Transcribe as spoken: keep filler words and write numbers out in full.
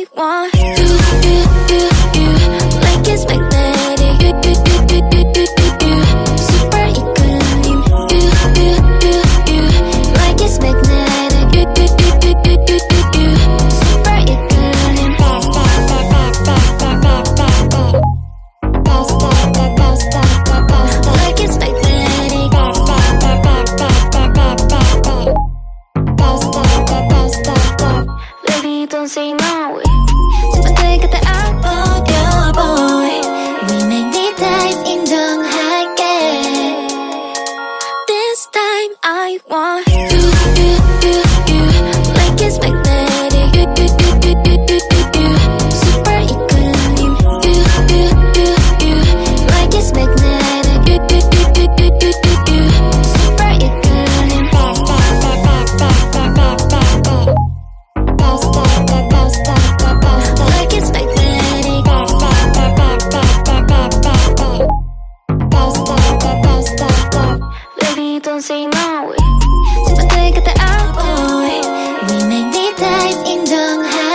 I want you, you, you, you, like it's magnetic. You, you, you, you, you, you, you, super 이끌림. You, you, you, you, like it's magnetic. You, you, you, you, you, you, you, you, super 이끌림. Like it's magnetic. Baby, don't say no. 제발 그때 I want your boy. We make me time 인정할게. This time I want you, you, you, you, like it's magnetic. You, you, you, you, you, you, you, you, super 이끌림. You, you, you, you, like it's magnetic. You, you, you, you, you, you, you, you, super 이끌림. Like it's magnetic. Baby, don't say no. 제발 그때 I want. We make me time 인정할게.